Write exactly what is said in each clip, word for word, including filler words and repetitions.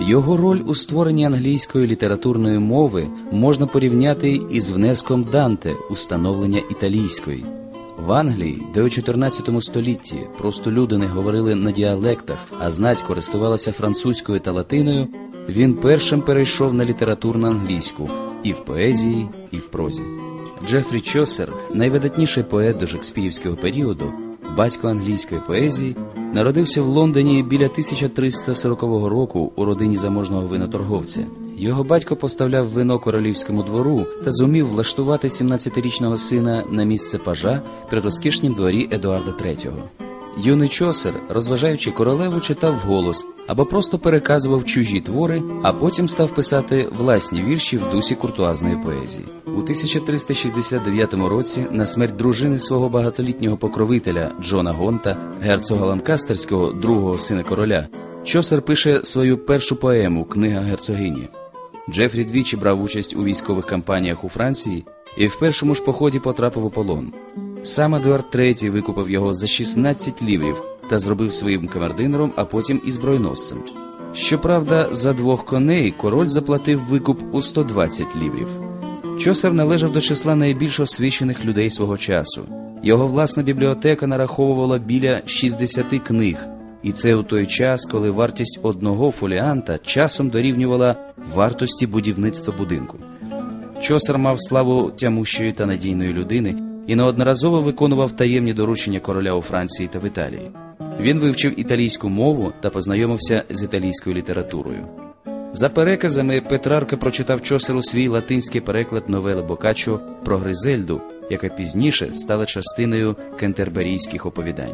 Його роль у створенні англійської літературної мови можна порівняти із внеском Данте у становлення італійської. В Англії, де у чотирнадцятому столітті просто люди не говорили на діалектах, а знать користувалася французькою та латиною, він першим перейшов на літературну англійську і в поезії, і в прозі. Джефрі Чосер, найвидатніший поет до шекспірівського періоду, батько англійської поезії, народився в Лондоні біля тисяча триста сорокового року у родині заможного виноторговця. Його батько поставляв вино королівському двору та зумів влаштувати сімнадцятирічного сина на місце пажа при розкішнім дворі Едуарда третього. Юний Чосер, розважаючи королеву, читав вголос або просто переказував чужі твори, а потім став писати власні вірші в дусі куртуазної поезії. У тисяча триста шістдесят дев'ятому році на смерть дружини свого багатолітнього покровителя Джона Гонта, герцога Ланкастерського, другого сина короля, Чосер пише свою першу поему «Книга герцогині». Джефрі двічі брав участь у військових кампаніях у Франції і в першому ж поході потрапив у полон. Сам Едуард третій викупив його за шістнадцять ліврів та зробив своїм камердинером, а потім і збройносцем. Щоправда, за двох коней король заплатив викуп у сто двадцять ліврів. Чосер належав до числа найбільш освічених людей свого часу. Його власна бібліотека нараховувала біля шістдесят книг, і це у той час, коли вартість одного фоліанта часом дорівнювала вартості будівництва будинку. Чосер мав славу тямущої та надійної людини і неодноразово виконував таємні доручення короля у Франції та в Італії. Він вивчив італійську мову та познайомився з італійською літературою. За переказами, Петрарка прочитав Чосеру свій латинський переклад новели Боккаччо про Гризельду, яка пізніше стала частиною кентерберійських оповідань.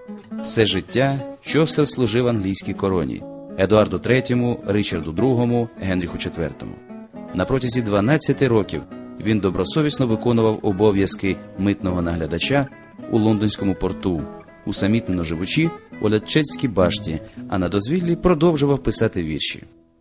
Все життя Чосер служив англійській короні – Едуарду третьому, Ричарду другому, Генріху четвертому. На протязі дванадцяти років він добросовісно виконував обов'язки митного наглядача у лондонському порту, усамітнено живучи у Лятчетській башті, а на дозвіллі продовжував писати вірші.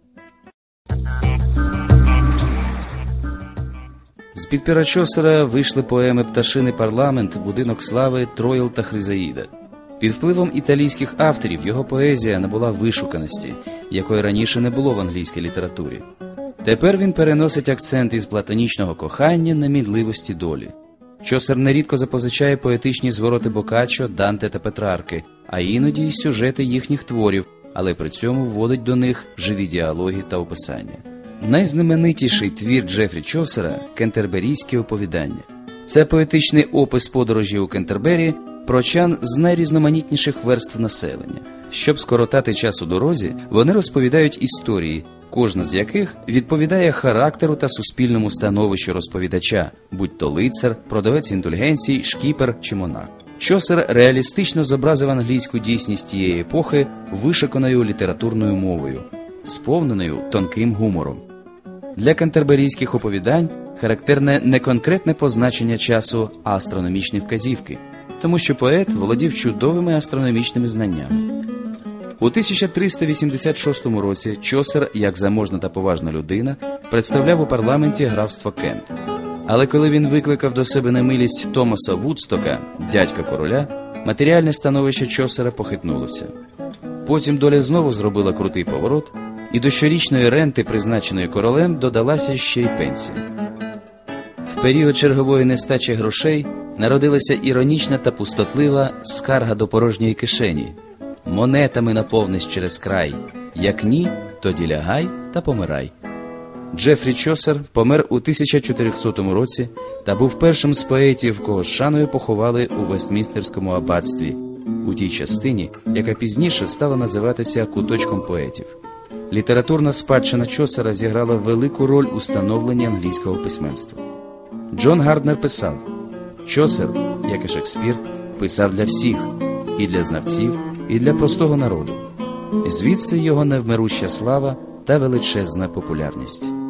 З-під пера Чосера вийшли поеми «Пташиний парламент», «Будинок слави», «Троїл» та «Хризаїда». Під впливом італійських авторів його поезія набула вишуканості, якої раніше не було в англійській літературі. Тепер він переносить акцент із платонічного кохання на мінливості долі. Чосер нерідко запозичає поетичні звороти Боккаччо, Данте та Петрарки, а іноді й сюжети їхніх творів, але при цьому вводить до них живі діалоги та описання. Найзнаменитіший твір Джефрі Чосера – «Кентерберійські оповідання». Це поетичний опис подорожі у Кентербері прочан з найрізноманітніших верств населення. Щоб скоротати час у дорозі, вони розповідають історії, кожна з яких відповідає характеру та суспільному становищу розповідача, будь то лицар, продавець індульгенцій, шкіпер чи монах. Чосер реалістично зобразив англійську дійсність тієї епохи вишиканою літературною мовою, сповненою тонким гумором. Для кентерберійських оповідань характерне не конкретне позначення часу, а астрономічні вказівки, тому що поет володів чудовими астрономічними знаннями. У тисяча триста вісімдесят шостому році Чосер, як заможна та поважна людина, представляв у парламенті графство Кент. Але коли він викликав до себе немилість Томаса Вудстока, дядька короля, матеріальне становище Чосера похитнулося. Потім доля знову зробила крутий поворот, і до щорічної ренти, призначеної королем, додалася ще й пенсія. В період чергової нестачі грошей народилася іронічна та пустотлива скарга до порожньої кишені: «Монетами наповнись через край, як ні, тоді лягай та помирай». Джефрі Чосер помер у тисяча чотирьохсотому році та був першим з поетів, кого з шаною поховали у Вестмінстерському аббатстві, у тій частині, яка пізніше стала називатися «Куточком поетів». Літературна спадщина Чосера зіграла велику роль у становленні англійського письменства. Джон Гарднер писав: «Чосер, як і Шекспір, писав для всіх, і для знавців, і для простого народу. Звідси його невмируща слава та величезна популярність».